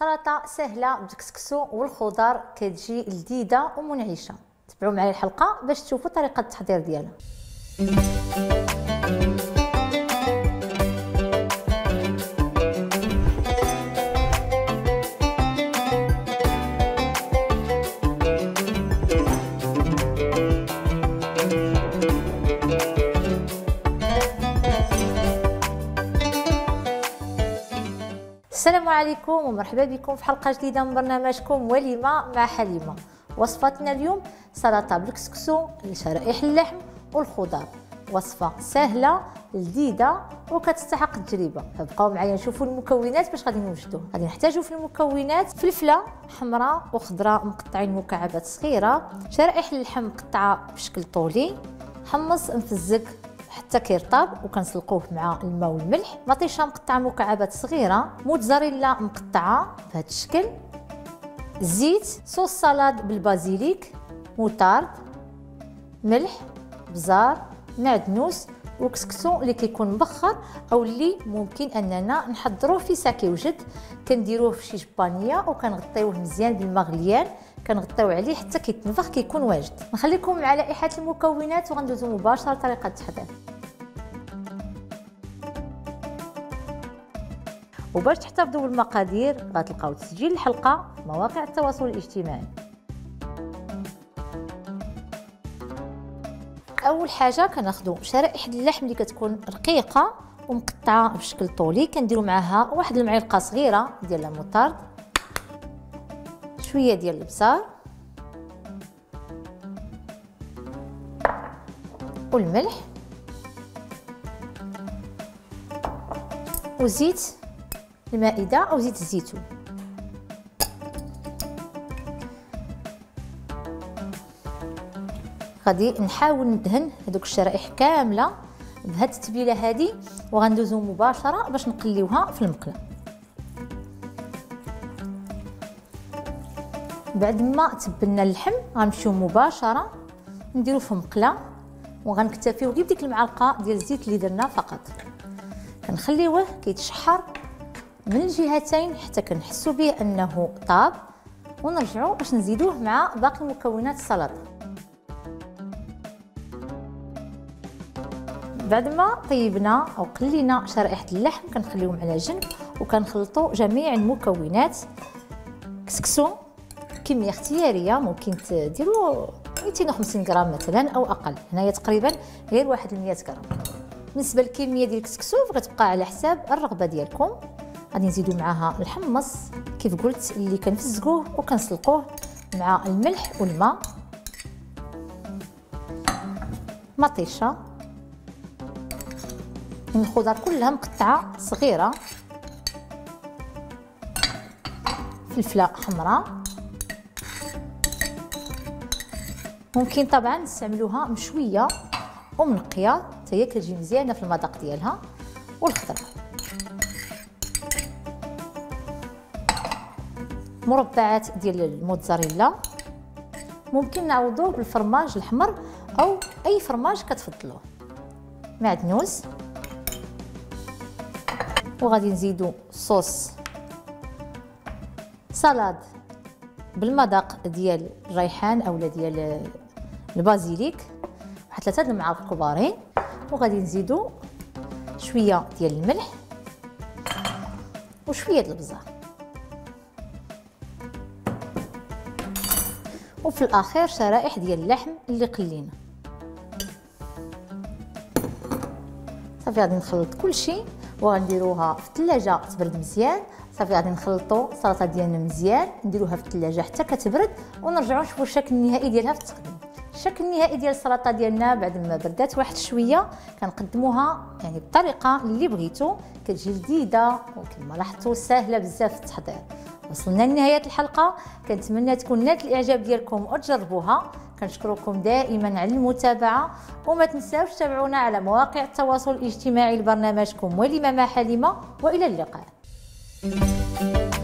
سلطه سهله بالكسكسو والخضر كتجي لذيذه ومنعشه. تبعوا معايا الحلقه باش تشوفوا طريقه التحضير ديالها. السلام عليكم ومرحبا بكم في حلقه جديده من برنامجكم وليمه مع حليمه. وصفتنا اليوم سلطه بالكسكسو لشرائح اللحم والخضر، وصفه سهله لذيذه وكتستحق التجربه. فبقاو معايا نشوفوا المكونات باش غادي نوجدوه. غادي نحتاجوا في المكونات فلفله حمراء وخضراء مقطعين مكعبات صغيره، شرائح اللحم مقطعه بشكل طولي، حمص مفزق حتى كيرطاب وكنسلقوه مع الماء والملح، مطيشه مقطعه مكعبات صغيره، موتزاريلا مقطعه بهذا الشكل، زيت، صوص سالاد بالبازيليك، موطارد، ملح، بزار، معدنوس وكسكسو اللي كيكون مبخر او اللي ممكن اننا نحضروه في ساكي وجد. كنديروه في شي جبانيه وكنغطيوه مزيان بالماء غليان، كنغطيو عليه حتى كيتنفخ كيكون واجد. نخليكم مع لائحه المكونات وغندوزو مباشره لطريقه التحضير. وباش تحتفظوا بالمقادير غتلقاو تسجيل الحلقه في مواقع التواصل الاجتماعي. اول حاجه كناخذوا شرائح اللحم اللي كتكون رقيقه ومقطعه بشكل طولي، كنديروا معاها واحد المعلقه صغيره ديال الموطارد، شويه ديال البصار والملح وزيت المائده او زيت الزيتون. غادي نحاول ندهن هذوك الشرائح كامله بهاد التتبيله هذه، وغندوزو مباشره باش نقليوها في المقله. بعد ما تبلنا اللحم غنمشيو مباشره نديرو في مقله وغنكتفيو غير بديك المعلقه ديال الزيت اللي درنا فقط. كنخليوه كيتشحر من الجهتين حتى كنحسوا به انه طاب، ونرجعوا باش نزيدوه مع باقي مكونات السلطه. بعد ما طيبنا او قلينا شرائح اللحم كنخليهم على جنب وكنخلطوا جميع المكونات. كسكسو كميه اختياريه، ممكن تديروا 250 غرام مثلا او اقل، هنايا تقريبا غير واحد 100 غرام. بالنسبه للكميه ديال الكسكسو فكتبقى على حساب الرغبه ديالكم. غادي نزيدوا معاها الحمص كيف قلت اللي كنفزقوه وكنسلقوه مع الملح والماء، مطيشه، الخضر كلها مقطعه صغيره، فلفله حمراء، ممكن طبعا نستعملوها مشويه ومنقيه حتى هي كتجي مزيانه في المذاق ديالها، والخضره، مربعات ديال الموتزاريلا، ممكن نعوضوه بالفرماج الحمر او اي فرماج كتفضلوه، معدنوس، وغادي نزيدو صوص سالاد بالمذاق ديال الريحان اولا ديال البازيليك، واحد 3 المعالق كبارين، وغادي نزيدو شويه ديال الملح وشويه ديال البزار، وفي الاخير شرائح ديال اللحم اللي قلينا. صافي غادي نخلط كلشي وغنديروها في الثلاجه تبرد مزيان. صافي غادي نخلطوا السلطه ديالنا مزيان، نديروها في الثلاجه حتى كتبرد ونرجعوا نشوفوا الشكل النهائي ديالها في التقديم. الشكل النهائي ديال السلطه ديالنا بعد ما بردات واحد شويه كنقدموها يعني بالطريقه اللي بغيتو، كتجي لذيذه وكما لاحظتوا سهله بزاف في التحضير. وصلنا لنهايه الحلقه، كنتمنى تكون نالت الاعجاب ديالكم وتجربوها. كنشكركم دائما على المتابعه، وما تنساوش تتابعونا على مواقع التواصل الاجتماعي لبرنامجكم وليمه مع حليمه، والى اللقاء.